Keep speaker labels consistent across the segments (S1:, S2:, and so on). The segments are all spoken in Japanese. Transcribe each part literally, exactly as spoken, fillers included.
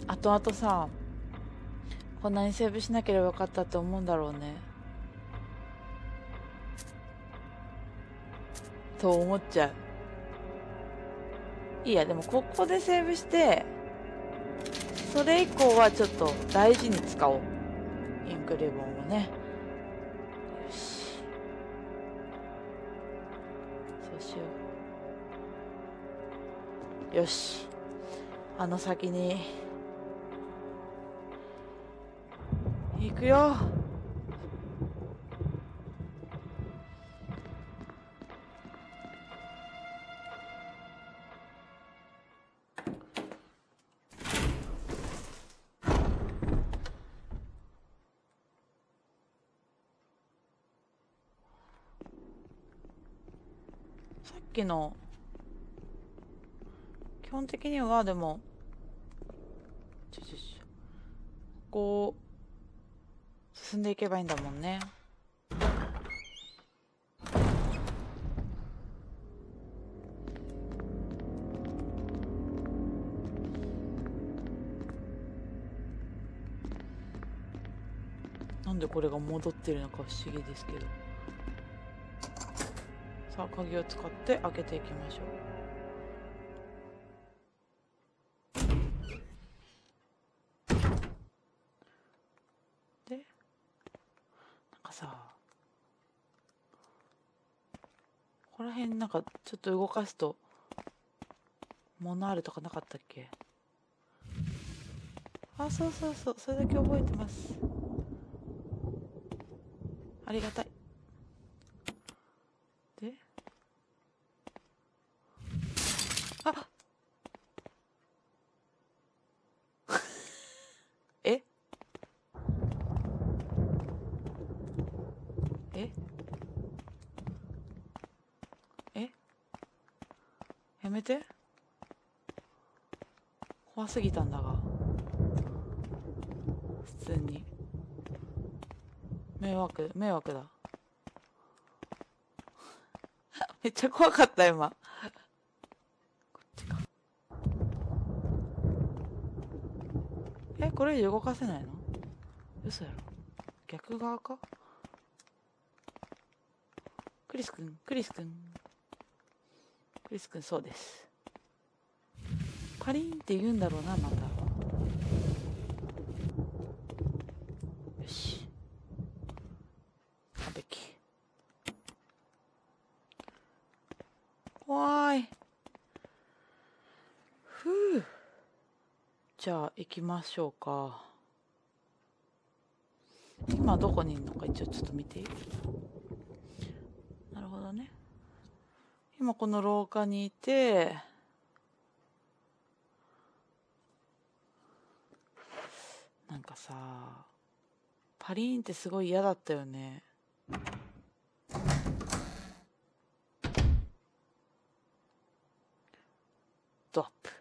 S1: 後々さ、こんなにセーブしなければよかったって思うんだろうね。と思っちゃう。いいや、でもここでセーブして、それ以降はちょっと大事に使おう。インクリボンをね。よし。そうしよう。よし。あの先に行くよ。さっきの基本的にはでもちょちょちょこう進んでいけばいいんだもんね。なんでこれが戻ってるのか不思議ですけど。さあ鍵を使って開けていきましょう。でなんかさ、ここら辺なんかちょっと動かすと物あるとかなかったっけ？あ、そうそうそう、それだけ覚えてます。ありがたい。で、あえええやめて。怖すぎたんだが、普通に迷惑迷惑だ。めっちゃ怖かった今。こっちか。え、これで動かせないの？嘘やろ。逆側か。クリスくんクリスくんクリスくん、そうです。パリンって言うんだろうな、また。よし、完璧。怖い。ふう。じゃあ行きましょうか。今どこにいるのか一応ちょっと見ていい？なるほどね。今この廊下にいて、なんかさ、パリーンってすごい嫌だったよね。ドアップ。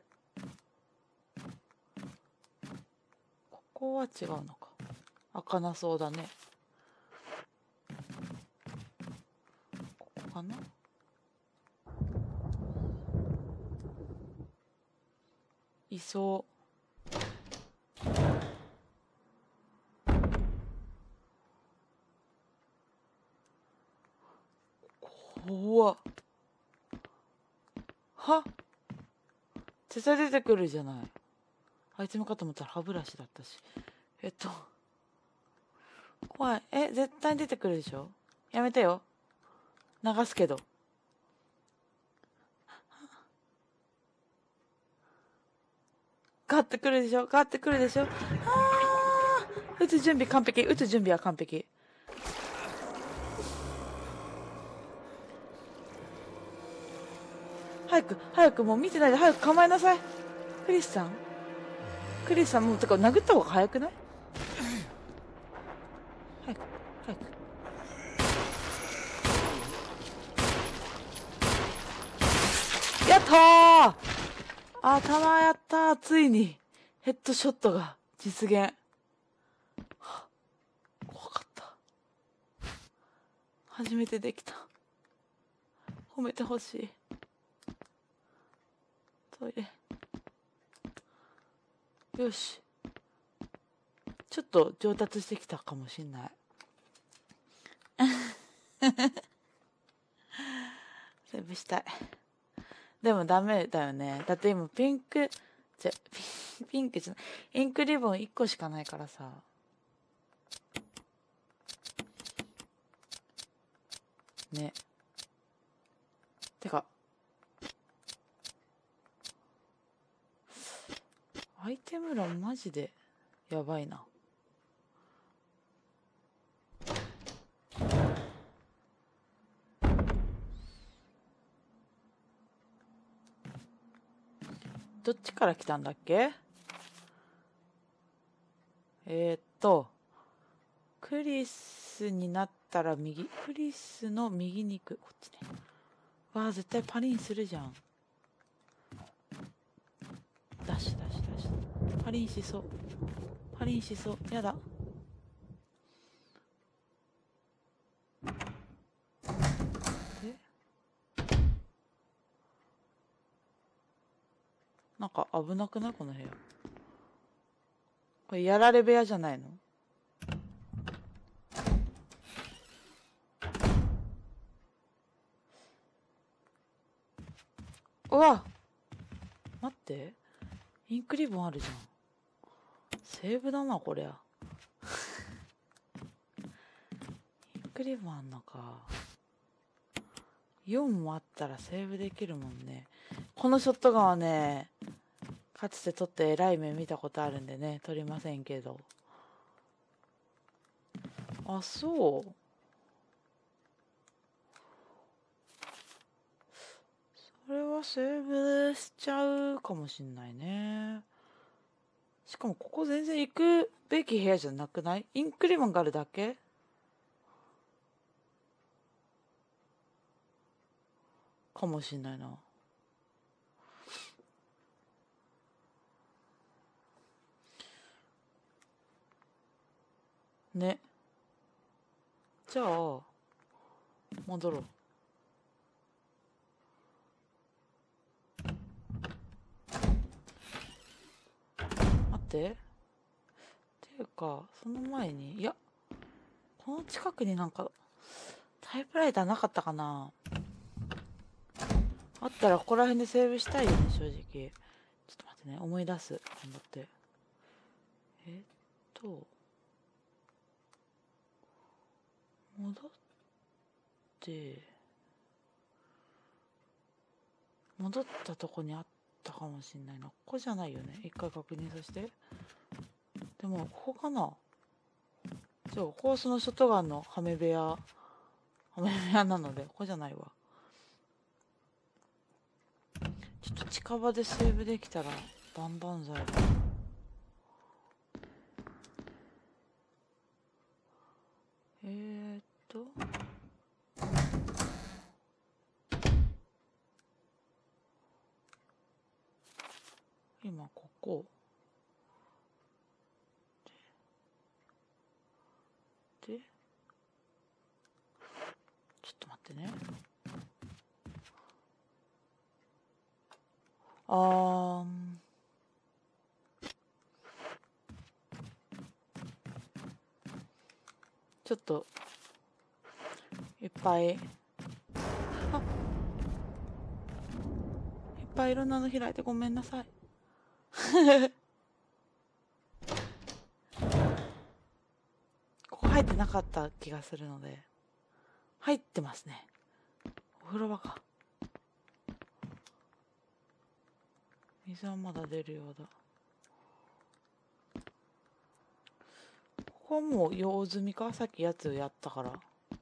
S1: ここは違うのか。開かなそうだね。ここかな。いそう。怖っ。は、絶対出てくるじゃない。あいつのかと思ったら歯ブラシだったし。えっと怖い。え、絶対出てくるでしょ。やめてよ。流すけど。ガッてくるでしょ。ガッてくるでしょ。あー、撃つ準備完璧。撃つ準備は完璧。早く早く、もう見てないで早く構えなさい。クリスさんクリスさん、もうてか殴った方が早くない？早く早く。やったー。頭やったー。ついにヘッドショットが実現。怖かった。初めてできた。褒めてほしい。トイレ。 よし。ちょっと上達してきたかもしんない。セーブしたい。でもダメだよね。だって今ピンク、じゃ、ピン、ピンクじゃない。インクリボンいっこしかないからさ。ね。てか。アイテム欄マジでやばいな。どっちから来たんだっけ？えー、っと、クリスになったら右、クリスの右に行く。こっちね。わあ、絶対パリンするじゃん。ダッシュダッシュダッシュ。パリンしそう。パリンしそう。やだ。え？なんか危なくない？この部屋。これやられ部屋じゃないの？うわ！待って。インクリボンあるじゃん。セーブだな、こりゃ。インクリボンあんのか。よんもあったらセーブできるもんね。このショットガンはね、かつて撮ってえらい目見たことあるんでね、撮りませんけど。あ、そう。それはセーブしちゃうかもしんないね。しかもここ全然行くべき部屋じゃなくない？インクリボンがあるだけ？かもしんないな。ね。じゃあ、戻ろう。待って。っていうか、その前に、いや、この近くになんか、タイプライターなかったかな？あったらここら辺でセーブしたいよね、正直。ちょっと待ってね、思い出す。頑張って。えっと、戻って、戻ったとこにあったかもしんないな。ここじゃないよね。一回確認させて。でも、ここかな？じゃあ、ここはそのショットガンのハメ部屋、ハメ部屋なので、ここじゃないわ。ちょっと近場でセーブできたら万々歳だ。えーっと今ここででちょっと待ってね。あーんちょっといっぱいあいっぱいいろんなの開いてごめんなさい。ここ入ってなかった気がするので。入ってますね。お風呂場か。水はまだ出るようだ。ここはもう用済みか？さっきやつやったから。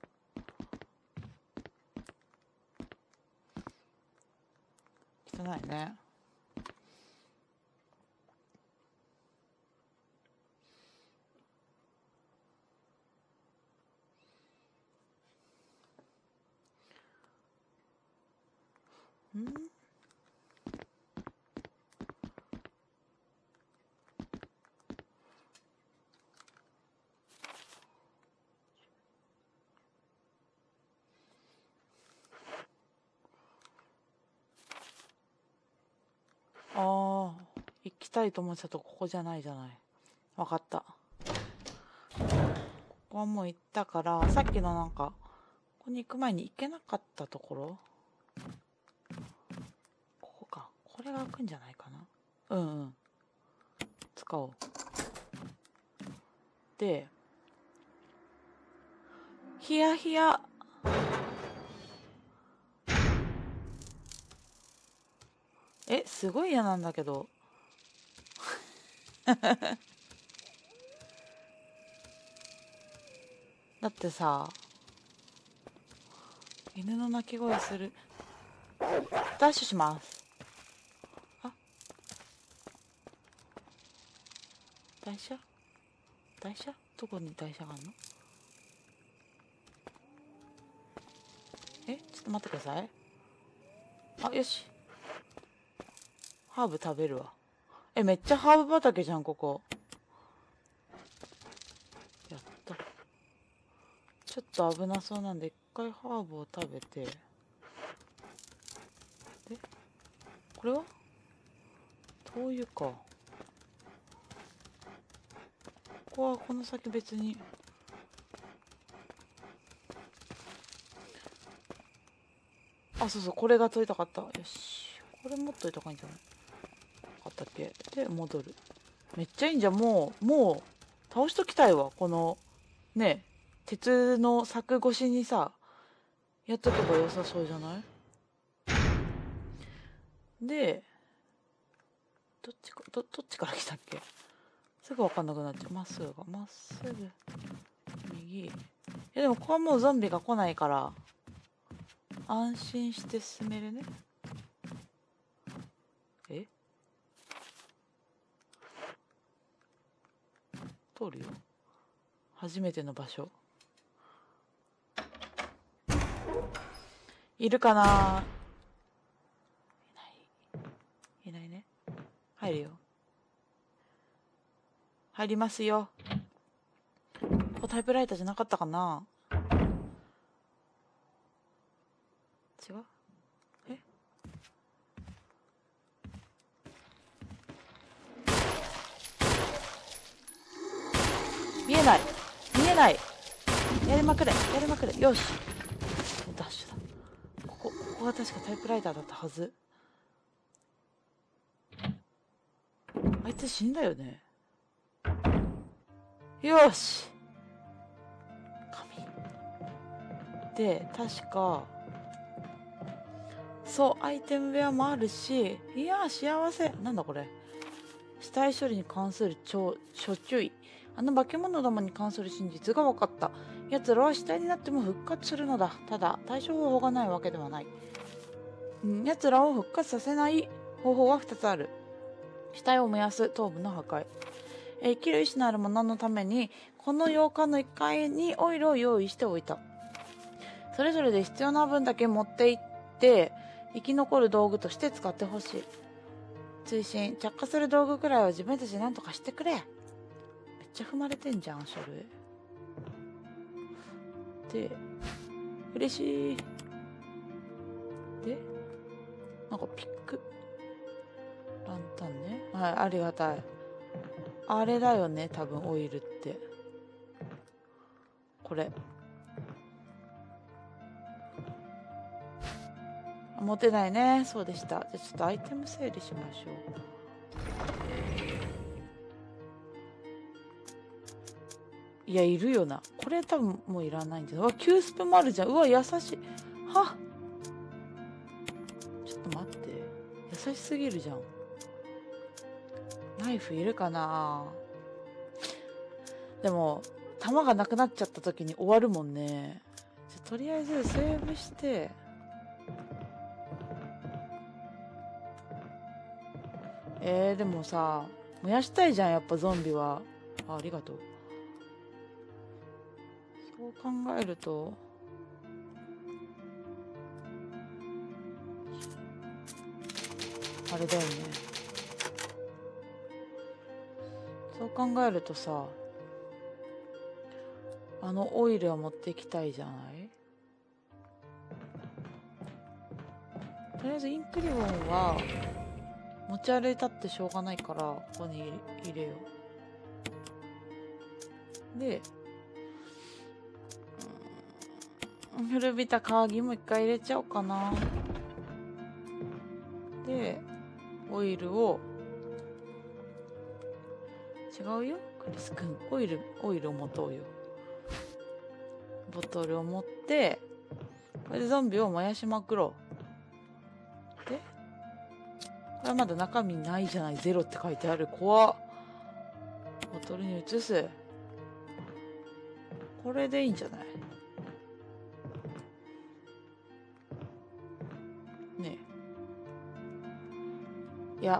S1: 汚いね。ん？ああ、一来たいと思ってたとこ、ここじゃないじゃない。わかった。ここはもう行ったから、さっきのなんか、ここに行く前に行けなかったところ、ここか。これが開くんじゃないかな。うんうん。使おう。で、ヒヤヒヤ。え、すごい嫌なんだけど。だってさ、犬の鳴き声する。ダッシュします。あ、台車台車どこに台車があるの？え、ちょっと待ってください。あ、よし。ハーブ食べるわ。え、めっちゃハーブ畑じゃん、ここ。やった。ちょっと危なそうなんで、一回ハーブを食べて。で、これは灯油か。ここはこの先別に。あ、そうそう、これが取りたかった。よし。これ持っといた方がいいんじゃないあったっけ。で、戻る。めっちゃいいんじゃん。もう、もう、倒しときたいわ。この、ね、鉄の柵越しにさ、やっとけば良さそうじゃない？で、どっちか、ど、どっちから来たっけ？すぐ分かんなくなっちゃう。まっすぐが、まっすぐ、右。いやでもここはもうゾンビが来ないから、安心して進めるね。え？通るよ。初めての場所。いるかな？いない。いないね。入るよ。入りますよ。ここタイプライターじゃなかったかな？違う？え？見えない！見えない！やりまくれ！やりまくれ！よし！ダッシュだ。ここ、ここが確かタイプライターだったはず。あいつ死んだよね。よし！神。で、確か、そう、アイテム部屋もあるし、いやー、幸せ。なんだこれ。死体処理に関する諸注意。あの化け物どもに関する真実が分かった。奴らは死体になっても復活するのだ。ただ、対処方法がないわけではない。うん、奴らを復活させない方法はふたつある。死体を燃やす、頭部の破壊。えー、生きる意志のある者のために、この洋館のいっかいにオイルを用意しておいた。それぞれで必要な分だけ持って行って、生き残る道具として使ってほしい。追伸、着火する道具くらいは自分たちで何とかしてくれ。めっちゃ踏まれてんじゃん、書類。で、嬉しい。で、なんかピック。ランタンね。はい、ありがたい。あれだよね、多分オイルって。これ。持てないね。そうでした。じゃあちょっとアイテム整理しましょう。いや、いるよな。これ多分もういらないんじゃない？うわ、キュースプもあるじゃん。うわ、優しい。はっ。ちょっと待って。優しすぎるじゃん。ナイフいるかな？でも、弾がなくなっちゃった時に終わるもんね。じゃとりあえずセーブして。えー、でもさ、燃やしたいじゃん、やっぱゾンビは。あ、ありがとう。そう考えると、あれだよね。そう考えるとさ、あのオイルは持ってきたいじゃない？とりあえずインクリボンは持ち歩いたってしょうがないからここに入れよう。で、うん、古びた鍵も一回入れちゃおうかな。でオイルを、違うよクリス君、オイルオイルを持とうよ。ボトルを持ってこれでゾンビを燃やしまくろう。でこれまだ中身ないじゃない、ゼロって書いてある。怖っ。ボトルに移す。これでいいんじゃないねえ。いや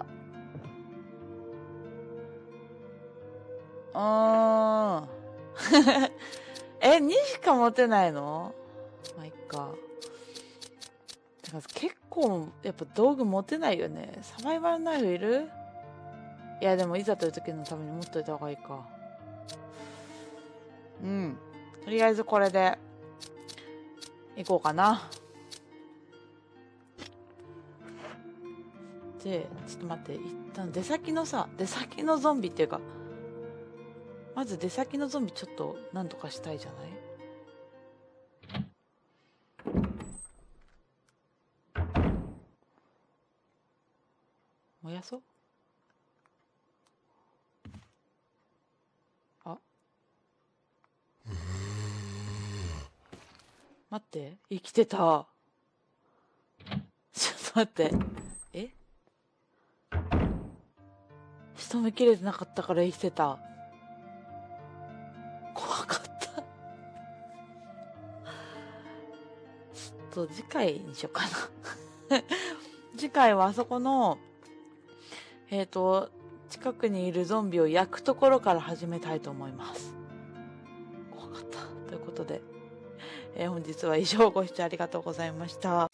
S1: あーえ、にしか持てないの？まあ、いっか。てか結構やっぱ道具持てないよね。サバイバルナイフいる？いやでもいざという時のために持っといた方がいいか。うん。とりあえずこれでいこうかな。で、ちょっと待って、一旦出先のさ、出先のゾンビっていうか、まず出先のゾンビちょっとなんとかしたいじゃない？燃やそう。あ、待って、生きてた。ちょっと待って、え、一目切れてなかったから生きてた。怖かったちょっと次回にしようかな次回はあそこのえっと近くにいるゾンビを焼くところから始めたいと思います。怖かった。ということで、えー、本日は以上ご視聴ありがとうございました。